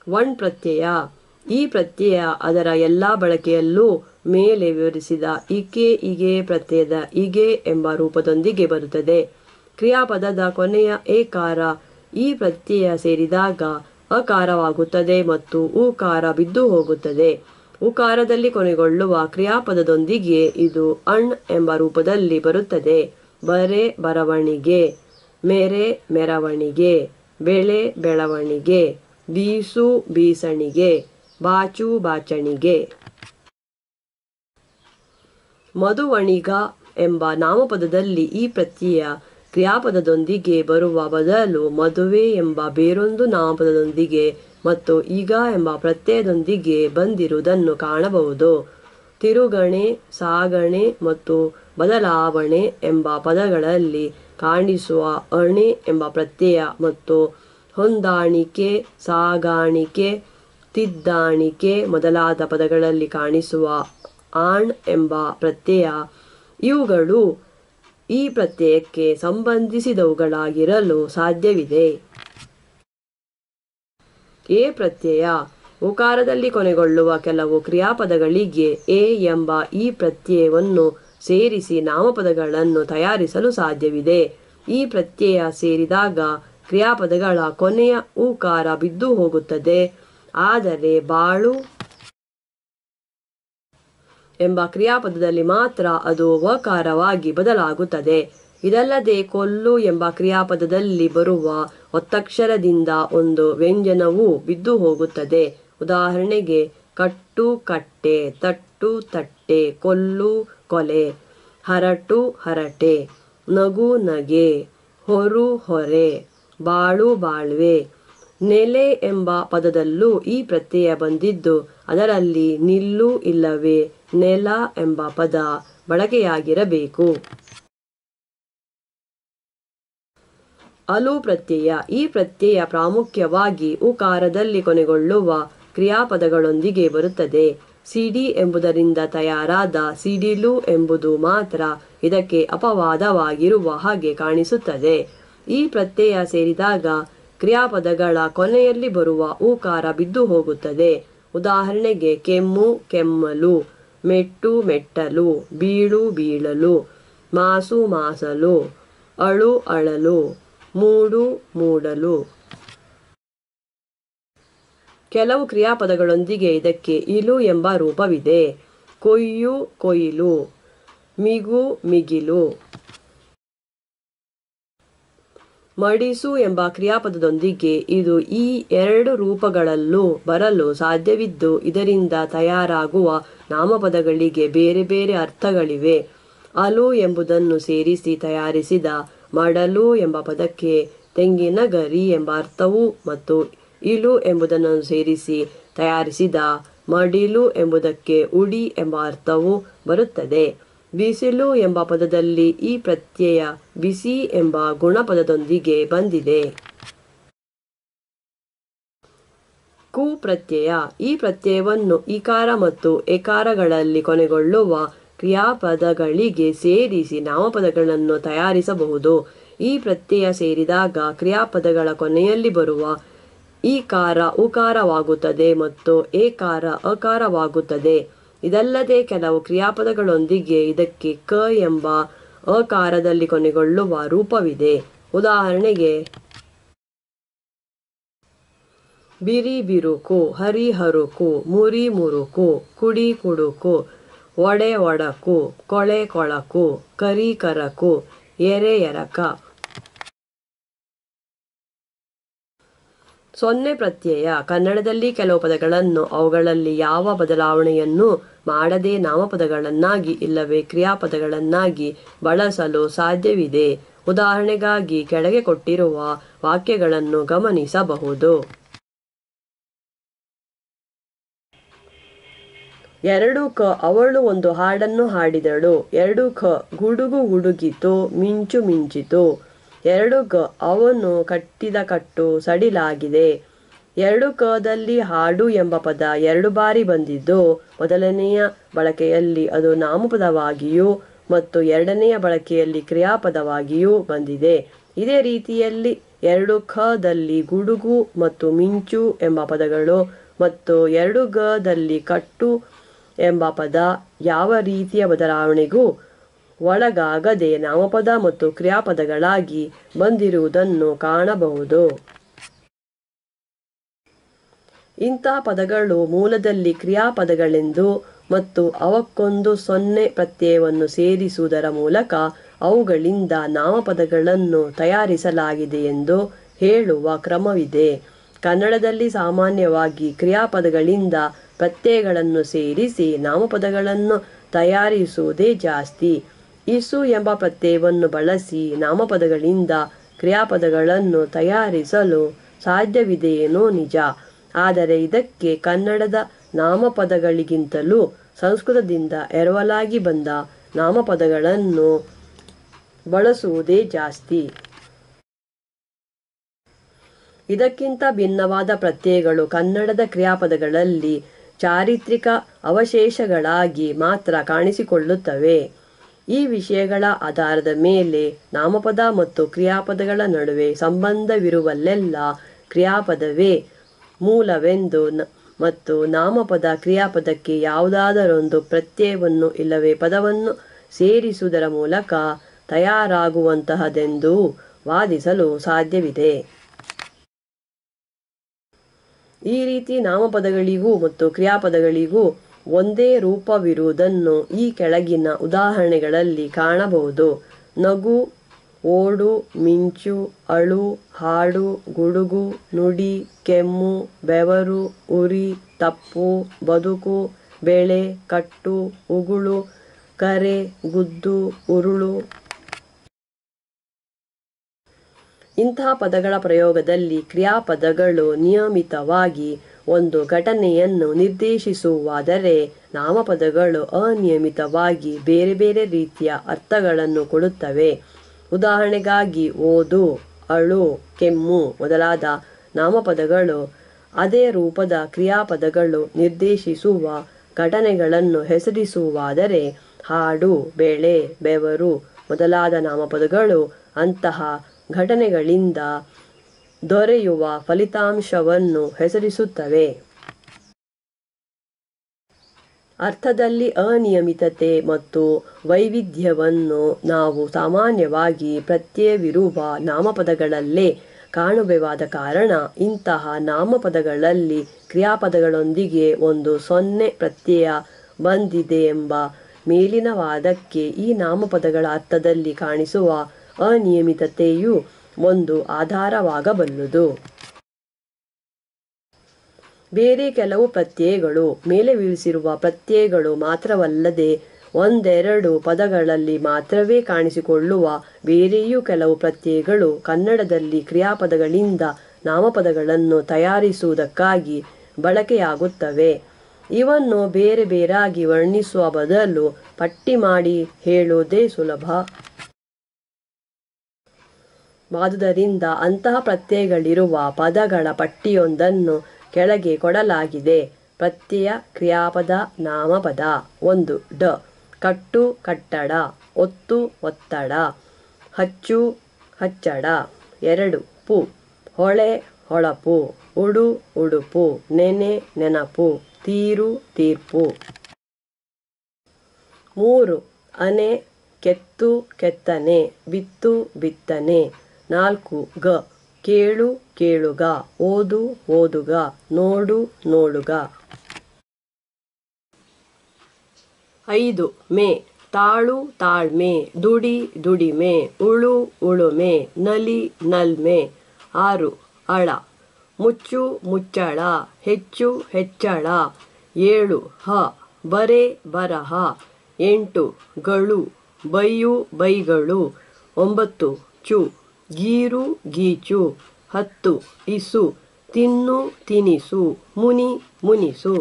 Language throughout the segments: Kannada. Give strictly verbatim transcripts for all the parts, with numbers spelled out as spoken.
ವಣ್ ಪ್ರತ್ಯಯ. ಈ ಪ್ರತ್ಯಯ ಅದರ ಎಲ್ಲ ಬಳಕೆಯಲ್ಲೂ ಮೇಲೆ ವಿವರಿಸಿದ ಇಕೆ ಇಗೆ ಪ್ರತ್ಯಯದ ಇಗೆ ಎಂಬ ರೂಪದೊಂದಿಗೆ ಬರುತ್ತದೆ. ಕ್ರಿಯಾಪದದ ಕೊನೆಯ ಏಕಾರ ಈ ಪ್ರತ್ಯಯ ಸೇರಿದಾಗ ಅಕಾರವಾಗುತ್ತದೆ ಮತ್ತು ಉಕಾರ ಬಿದ್ದು ಹೋಗುತ್ತದೆ. ಉಕಾರದಲ್ಲಿ ಕೊನೆಗೊಳ್ಳುವ ಕ್ರಿಯಾಪದದೊಂದಿಗೆ ಇದು ಅಣ್ ಎಂಬ ರೂಪದಲ್ಲಿ ಬರುತ್ತದೆ. ಬರೆ ಬರವಣಿಗೆ, ಮೆರೆ ಮೆರವಣಿಗೆ, ಬೆಳೆ ಬೆಳವಣಿಗೆ, ಬೀಸು ಬೀಸಣಿಗೆ, ಬಾಚು ಬಾಚಣಿಗೆ. ಮಧುವಣಿಗ ಎಂಬ ನಾಮಪದದಲ್ಲಿ ಈ ಪ್ರತ್ಯಯ ಕ್ರಿಯಾಪದದೊಂದಿಗೆ ಬರುವ ಬದಲು ಮದುವೆ ಎಂಬ ಬೇರೊಂದು ನಾಮಪದದೊಂದಿಗೆ ಮತ್ತು ಈಗ ಎಂಬ ಪ್ರತ್ಯಯದೊಂದಿಗೆ ಬಂದಿರುವುದನ್ನು ಕಾಣಬಹುದು. ತಿರುಗಣೆ, ಸಾಗಣೆ ಮತ್ತು ಬದಲಾವಣೆ ಎಂಬ ಪದಗಳಲ್ಲಿ ಕಾಣಿಸುವ ಅಣೆ ಎಂಬ ಪ್ರತ್ಯಯ ಮತ್ತು ಹೊಂದಾಣಿಕೆ, ಸಾಗಾಣಿಕೆ, ತಿದ್ದಾಣಿಕೆ ಮೊದಲಾದ ಪದಗಳಲ್ಲಿ ಕಾಣಿಸುವ ಆಣ್ ಎಂಬ ಪ್ರತ್ಯಯ ಇವುಗಳು ಈ ಪ್ರತ್ಯಯಕ್ಕೆ ಸಂಬಂಧಿಸಿದವುಗಳಾಗಿರಲು ಸಾಧ್ಯವಿದೆ. ಎ ಪ್ರತ್ಯಯ. ಉಕಾರದಲ್ಲಿ ಕೊನೆಗೊಳ್ಳುವ ಕೆಲವು ಕ್ರಿಯಾಪದಗಳಿಗೆ ಎ ಎಂಬ ಈ ಪ್ರತ್ಯಯವನ್ನು ಸೇರಿಸಿ ನಾಮಪದಗಳನ್ನು ತಯಾರಿಸಲು ಸಾಧ್ಯವಿದೆ. ಈ ಪ್ರತ್ಯಯ ಸೇರಿದಾಗ ಕ್ರಿಯಾಪದಗಳ ಕೊನೆಯ ಉಕಾರ ಬಿದ್ದು ಹೋಗುತ್ತದೆ. ಆದರೆ ಬಾಳು ಎಂಬ ಕ್ರಿಯಾಪದದಲ್ಲಿ ಮಾತ್ರ ಅದು ವಕಾರವಾಗಿ ಬದಲಾಗುತ್ತದೆ. ಇದಲ್ಲದೆ ಕೊಲ್ಲು ಎಂಬ ಕ್ರಿಯಾಪದದಲ್ಲಿ ಬರುವ ಒತ್ತಕ್ಷರದಿಂದ ಒಂದು ವ್ಯಂಜನವೂ ಬಿದ್ದು ಹೋಗುತ್ತದೆ. ಉದಾಹರಣೆಗೆ ಕಟ್ಟು ಕಟ್ಟೆ, ತಟ್ಟು ತಟ್ಟೆ, ಕೊಲ್ಲು ಕೊಲೆ, ಹರಟು ಹರಟೆ, ನಗು ನಗೆ, ಹೊರು ಹೊರೆ, ಬಾಳು ಬಾಳ್ವೆ. ನೆಲೆ ಎಂಬ ಪದದಲ್ಲೂ ಈ ಪ್ರತ್ಯಯ ಬಂದಿದ್ದು ಅದರಲ್ಲಿ ನಿಲ್ಲು ಇಲ್ಲವೇ ನೆಲ ಎಂಬ ಪದ ಬಳಕೆಯಾಗಿರಬೇಕು. ಅಲು ಪ್ರತ್ಯಯ. ಈ ಪ್ರತ್ಯಯ ಪ್ರಾಮುಖ್ಯವಾಗಿ ಉಕಾರದಲ್ಲಿ ಕೊನೆಗೊಳ್ಳುವ ಕ್ರಿಯಾಪದಗಳೊಂದಿಗೆ ಬರುತ್ತದೆ. ಸಿಡಿ ಎಂಬುದರಿಂದ ತಯಾರಾದ ಸಿಡಿಲು ಎಂಬುದು ಮಾತ್ರ ಇದಕ್ಕೆ ಅಪವಾದವಾಗಿರುವ ಹಾಗೆ ಕಾಣಿಸುತ್ತದೆ. ಈ ಪ್ರತ್ಯಯ ಸೇರಿದಾಗ ಕ್ರಿಯಾಪದಗಳ ಕೊನೆಯಲ್ಲಿ ಬರುವ ಉಕಾರ ಬಿದ್ದು ಹೋಗುತ್ತದೆ. ಉದಾಹರಣೆಗೆ ಕೆಮ್ಮು ಕೆಮ್ಮಲು, ಮೆಟ್ಟು ಮೆಟ್ಟಲು, ಬೀಳು ಬೀಳಲು, ಮಾಸು ಮಾಸಲು, ಅಳು ಅಳಲು, ಮೂಡು ಮೂಡಲು. ಕೆಲವು ಕ್ರಿಯಾಪದಗಳೊಂದಿಗೆ ಇದಕ್ಕೆ ಇಲು ಎಂಬ ರೂಪವಿದೆ. ಕೊಯ್ಯು ಕೊಯ್ಲು, ಮಿಗು ಮಿಗಿಲು. ಮಡಿಸು ಎಂಬ ಕ್ರಿಯಾಪದದೊಂದಿಗೆ ಇದು ಈ ಎರಡು ರೂಪಗಳಲ್ಲೂ ಬರಲು ಸಾಧ್ಯವಿದ್ದು ಇದರಿಂದ ತಯಾರಾಗುವ ನಾಮಪದಗಳಿಗೆ ಬೇರೆ ಬೇರೆ ಅರ್ಥಗಳಿವೆ. ಅಲು ಎಂಬುದನ್ನು ಸೇರಿಸಿ ತಯಾರಿಸಿದ ಮಡಲು ಎಂಬ ಪದಕ್ಕೆ ತೆಂಗಿನ ಗರಿ ಎಂಬ ಅರ್ಥವೂ ಮತ್ತು ಇಲು ಎಂಬುದನ್ನು ಸೇರಿಸಿ ತಯಾರಿಸಿದ ಮಡಿಲು ಎಂಬುದಕ್ಕೆ ಉಡಿ ಎಂಬ ಅರ್ಥವೂ ಬರುತ್ತದೆ. ಬಿಸಿಲು ಎಂಬ ಪದದಲ್ಲಿ ಈ ಪ್ರತ್ಯಯ ಬಿಸಿ ಎಂಬ ಗುಣಪದದೊಂದಿಗೆ ಬಂದಿದೆ. ಕು ಪ್ರತ್ಯಯ. ಈ ಪ್ರತ್ಯಯವನ್ನು ಇಕಾರ ಮತ್ತು ಎಕಾರಗಳಲ್ಲಿ ಕೊನೆಗೊಳ್ಳುವ ಕ್ರಿಯಾಪದಗಳಿಗೆ ಸೇರಿಸಿ ನಾಮಪದಗಳನ್ನು ತಯಾರಿಸಬಹುದು. ಈ ಪ್ರತ್ಯಯ ಸೇರಿದಾಗ ಕ್ರಿಯಾಪದಗಳ ಕೊನೆಯಲ್ಲಿ ಬರುವ ಈಕಾರ ಉಕಾರವಾಗುತ್ತದೆ ಮತ್ತು ಏಕಾರ ಅಕಾರವಾಗುತ್ತದೆ. ಇದಲ್ಲದೆ ಕೆಲವು ಕ್ರಿಯಾಪದಗಳೊಂದಿಗೆ ಇದಕ್ಕೆ ಕ ಎಂಬ ಅಕಾರದಲ್ಲಿ ಕೊನೆಗೊಳ್ಳುವ ರೂಪವಿದೆ. ಉದಾಹರಣೆಗೆ ಬಿರಿ ಬಿರುಕು, ಹರಿ ಹರುಕು, ಮುರಿ ಮುರುಕು, ಕುಡಿ ಕುಡುಕು, ಒಡೆ ಒಡಕು, ಕೊಳೆ ಕೊಳಕು, ಕರಿ ಕರಕು, ಎರೆ ಎರಕ. ಸೊನ್ನೆ ಪ್ರತ್ಯಯ. ಕನ್ನಡದಲ್ಲಿ ಕೆಲವು ಪದಗಳನ್ನು ಅವುಗಳಲ್ಲಿ ಯಾವ ಬದಲಾವಣೆಯನ್ನು ಮಾಡದೆ ನಾಮಪದಗಳನ್ನಾಗಿ ಇಲ್ಲವೇ ಕ್ರಿಯಾಪದಗಳನ್ನಾಗಿ ಬಳಸಲು ಸಾಧ್ಯವಿದೆ. ಉದಾಹರಣೆಗಾಗಿ ಕೆಳಗೆ ಕೊಟ್ಟಿರುವ ವಾಕ್ಯಗಳನ್ನು ಗಮನಿಸಬಹುದು. ಎರಡು ಕ ಅವಳು ಒಂದು ಹಾಡನ್ನು ಹಾಡಿದಳು. ಎರಡು ಖ ಗುಡುಗು ಗುಡುಗಿತು, ಮಿಂಚು ಮಿಂಚಿತು. ಎರಡು ಗ ಅವನು ಕಟ್ಟಿದ ಕಟ್ಟು ಸಡಿಲಾಗಿದೆ. ಎರಡು ಕದಲ್ಲಿ ಹಾಡು ಎಂಬ ಪದ ಎರಡು ಬಾರಿ ಬಂದಿದ್ದು ಮೊದಲನೆಯ ಬಳಕೆಯಲ್ಲಿ ಅದು ನಾಮಪದವಾಗಿಯೂ ಮತ್ತು ಎರಡನೆಯ ಬಳಕೆಯಲ್ಲಿ ಕ್ರಿಯಾಪದವಾಗಿಯೂ ಬಂದಿದೆ. ಇದೇ ರೀತಿಯಲ್ಲಿ ಎರಡು ಖದಲ್ಲಿ ಗುಡುಗು ಮತ್ತು ಮಿಂಚು ಎಂಬ ಪದಗಳು ಮತ್ತು ಎರಡು ಗದಲ್ಲಿ ಕಟ್ಟು ಎಂಬ ಪದ ಯಾವ ರೀತಿಯ ಬದಲಾವಣೆಗೂ ಒಳಗಾಗದೆ ನಾಮಪದ ಮತ್ತು ಕ್ರಿಯಾಪದಗಳಾಗಿ ಬಂದಿರುವುದನ್ನು ಕಾಣಬಹುದು. ಇಂತಹ ಪದಗಳು ಮೂಲದಲ್ಲಿ ಕ್ರಿಯಾಪದಗಳೆಂದು ಮತ್ತು ಅವಕ್ಕೊಂದು ಸೊನ್ನೆ ಪ್ರತ್ಯಯವನ್ನು ಸೇರಿಸುವುದರ ಮೂಲಕ ಅವುಗಳಿಂದ ನಾಮಪದಗಳನ್ನು ತಯಾರಿಸಲಾಗಿದೆ ಎಂದು ಹೇಳುವ ಕ್ರಮವಿದೆ. ಕನ್ನಡದಲ್ಲಿ ಸಾಮಾನ್ಯವಾಗಿ ಕ್ರಿಯಾಪದಗಳಿಂದ ಪ್ರತ್ಯಯಗಳನ್ನು ಸೇರಿಸಿ ನಾಮಪದಗಳನ್ನು ತಯಾರಿಸುವುದೇ ಜಾಸ್ತಿ. ಇಸು ಎಂಬ ಪ್ರತ್ಯಯವನ್ನು ಬಳಸಿ ನಾಮಪದಗಳಿಂದ ಕ್ರಿಯಾಪದಗಳನ್ನು ತಯಾರಿಸಲು ಸಾಧ್ಯವಿದೆಯೇನೋ ನಿಜ. ಆದರೆ ಇದಕ್ಕೆ ಕನ್ನಡದ ನಾಮಪದಗಳಿಗಿಂತಲೂ ಸಂಸ್ಕೃತದಿಂದ ಎರವಲಾಗಿ ಬಂದ ನಾಮಪದಗಳನ್ನು ಬಳಸುವುದೇ ಜಾಸ್ತಿ. ಇದಕ್ಕಿಂತ ಭಿನ್ನವಾದ ಪ್ರತ್ಯಯಗಳು ಕನ್ನಡದ ಕ್ರಿಯಾಪದಗಳಲ್ಲಿ ಚಾರಿತ್ರಿಕ ಅವಶೇಷಗಳಾಗಿ ಮಾತ್ರ ಕಾಣಿಸಿಕೊಳ್ಳುತ್ತವೆ. ಈ ವಿಷಯಗಳ ಆಧಾರದ ಮೇಲೆ ನಾಮಪದ ಮತ್ತು ಕ್ರಿಯಾಪದಗಳ ನಡುವೆ ಸಂಬಂಧವಿರುವಲ್ಲೆಲ್ಲ ಕ್ರಿಯಾಪದವೇ ಮೂಲವೆಂದು ಮತ್ತು ನಾಮಪದ ಕ್ರಿಯಾಪದಕ್ಕೆ ಯಾವುದಾದರೊಂದು ಪ್ರತ್ಯಯವನ್ನು ಇಲ್ಲವೇ ಪದವನ್ನು ಸೇರಿಸುವುದರ ಮೂಲಕ ತಯಾರಾಗುವಂತಹದೆಂದು ವಾದಿಸಲು ಸಾಧ್ಯವಿದೆ. ಈ ರೀತಿ ನಾಮಪದಗಳಿಗೂ ಮತ್ತು ಕ್ರಿಯಾಪದಗಳಿಗೂ ಒಂದೇ ರೂಪವಿರುವುದನ್ನು ಈ ಕೆಳಗಿನ ಉದಾಹರಣೆಗಳಲ್ಲಿ ಕಾಣಬಹುದು. ನಗು, ಓಡು, ಮಿಂಚು, ಅಳು, ಹಾಡು, ಗುಡುಗು, ನುಡಿ, ಕೆಮ್ಮು, ಬೆವರು, ಉರಿ, ತಪ್ಪು, ಬದುಕು, ಬೆಳೆ, ಕಟ್ಟು, ಉಗುಳು, ಕರೆ, ಗುದ್ದು, ಉರುಳು. ಇಂತಹ ಪದಗಳ ಪ್ರಯೋಗದಲ್ಲಿ ಕ್ರಿಯಾಪದಗಳು ನಿಯಮಿತವಾಗಿ ಒಂದು ಘಟನೆಯನ್ನು ನಿರ್ದೇಶಿಸುವಾದರೆ ನಾಮಪದಗಳು ಅನಿಯಮಿತವಾಗಿ ಬೇರೆ ಬೇರೆ ರೀತಿಯ ಅರ್ಥಗಳನ್ನು ಕೊಡುತ್ತವೆ. ಉದಾಹರಣೆಗಾಗಿ ಓದು, ಅಳು, ಕೆಮ್ಮು ಮೊದಲಾದ ನಾಮಪದಗಳು ಅದೇ ರೂಪದ ಕ್ರಿಯಾಪದಗಳು ನಿರ್ದೇಶಿಸುವ ಘಟನೆಗಳನ್ನು ಹೆಸರಿಸುವಾದರೆ ಹಾಡು, ಬೆಳೆ, ಬೆವರು ಮೊದಲಾದ ನಾಮಪದಗಳು ಅಂತಹ ಘಟನೆಗಳಿಂದ ದೊರೆಯುವ ಫಲಿತಾಂಶವನ್ನು ಹೆಸರಿಸುತ್ತವೆ. ಅರ್ಥದಲ್ಲಿ ಅನಿಯಮಿತತೆ ಮತ್ತು ವೈವಿಧ್ಯವನ್ನು ನಾವು ಸಾಮಾನ್ಯವಾಗಿ ಪ್ರತ್ಯಯವಿರುವ ನಾಮಪದಗಳಲ್ಲೇ ಕಾಣುವೆವಾದ ಕಾರಣ ಇಂತಹ ನಾಮಪದಗಳಲ್ಲಿ ಕ್ರಿಯಾಪದಗಳೊಂದಿಗೆ ಒಂದು ಸೊನ್ನೆ ಪ್ರತ್ಯಯ ಬಂದಿದೆ ಎಂಬ ಮೇಲಿನ ವಾದಕ್ಕೆ ಈ ನಾಮಪದಗಳ ಅರ್ಥದಲ್ಲಿ ಕಾಣಿಸುವ ಅನಿಯಮಿತತೆಯು ಒಂದು ಆಧಾರವಾಗಬಲ್ಲುದು. ಬೇರೆ ಕೆಲವು ಪ್ರತ್ಯಯಗಳು ಮೇಲೆ ವಿವರಿಸಿರುವ ಪ್ರತ್ಯಯಗಳು ಮಾತ್ರವಲ್ಲದೆ ಒಂದೆರಡು ಪದಗಳಲ್ಲಿ ಮಾತ್ರವೇ ಕಾಣಿಸಿಕೊಳ್ಳುವ ಬೇರೆಯೂ ಕೆಲವು ಪ್ರತ್ಯಯಗಳು ಕನ್ನಡದಲ್ಲಿ ಕ್ರಿಯಾಪದಗಳಿಂದ ನಾಮಪದಗಳನ್ನು ತಯಾರಿಸುವುದಕ್ಕಾಗಿ ಬಳಕೆಯಾಗುತ್ತವೆ. ಇವನ್ನು ಬೇರೆ ಬೇರಾಗಿ ವರ್ಣಿಸುವ ಬದಲು ಪಟ್ಟಿ ಮಾಡಿ ಹೇಳುವುದೇ ಸುಲಭ. ಆದುದರಿಂದ ಅಂತಹ ಪ್ರತ್ಯಯಗಳಿರುವ ಪದಗಳ ಪಟ್ಟಿಯೊಂದನ್ನು ಕೆಳಗೆ ಕೊಡಲಾಗಿದೆ. ಪ್ರತ್ಯಯ, ಕ್ರಿಯಾಪದ, ನಾಮಪದ. ಒಂದು ಡ ಕಟ್ಟು, ಕಟ್ಟಡ. ಒತ್ತು, ಒತ್ತಡ. ಹಚ್ಚು, ಹಚ್ಚಡ. ಎರಡು ಪು ಹೊಳೆ, ಹೊಳಪು. ಉಡು, ಉಡುಪು. ನೆನೆ, ನೆನಪು. ತೀರು, ತೀರ್ಪು. ಮೂರು ಅನೆ, ಕೆತ್ತು, ಕೆತ್ತನೆ. ಬಿತ್ತು, ಬಿತ್ತನೆ. ನಾಲ್ಕು ಗ ಕೇಳು, ಕೇಳುಗ. ಓದು, ಓದುಗ. ನೋಡು, ನೋಡುಗ. ಐದು ಮೆ ತಾಳು, ತಾಳ್ಮೆ. ದುಡಿ, ದುಡಿಮೆ. ಉಳು, ಉಳುಮೆ. ನಲಿ, ನಲ್ಮೆ. ಆರು ಅಳ ಮುಚ್ಚು, ಮುಚ್ಚಳ. ಹೆಚ್ಚು, ಹೆಚ್ಚಳ. ಏಳು ಹ ಬರೆ, ಬರಹ. ಎಂಟು ಗಳು ಬೈಯು, ಬೈಗಳು. ಒಂಬತ್ತು ಚು ಗೀರು, ಗೀಚು. ಹತ್ತು ಇಸು ತಿನ್ನು, ತಿನಿಸು. ಮುನಿ, ಮುನಿಸು.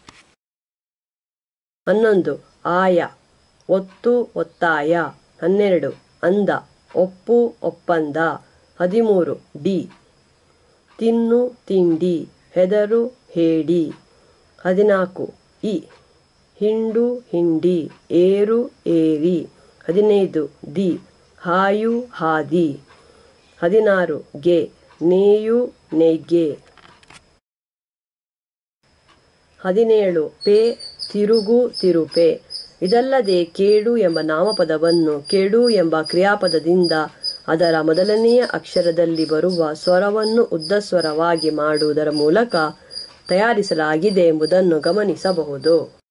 ಹನ್ನೊಂದು ಆಯ ಒತ್ತು, ಒತ್ತಾಯ. ಹನ್ನೆರಡು ಅಂದ ಒಪ್ಪು, ಒಪ್ಪಂದ. ಹದಿಮೂರು ಡಿ ತಿನ್ನು, ತಿಂಡಿ. ಹೆದರು, ಹೇಡಿ. ಹದಿನಾಲ್ಕು ಇ ಹಿಂಡು, ಹಿಂಡಿ. ಏರು, ಏರಿ. ಹದಿನೈದು ದಿ ಹಾಯು, ಹಾದಿ. ಹದಿನಾರು ಗೆ ನೇಯು ನೇಯ್ಗೆ. ಹದಿನೇಳು. ಪೇ ತಿರುಗು ತಿರುಪೆ. ಇದಲ್ಲದೆ ಕೇಡು ಎಂಬ ನಾಮಪದವನ್ನು ಕೆಡು ಎಂಬ ಕ್ರಿಯಾಪದದಿಂದ ಅದರ ಮೊದಲನೆಯ ಅಕ್ಷರದಲ್ಲಿ ಬರುವ ಸ್ವರವನ್ನು ಉದ್ದಸ್ವರವಾಗಿ ಮಾಡುವುದರ ಮೂಲಕ ತಯಾರಿಸಲಾಗಿದೆ ಎಂಬುದನ್ನು ಗಮನಿಸಬಹುದು.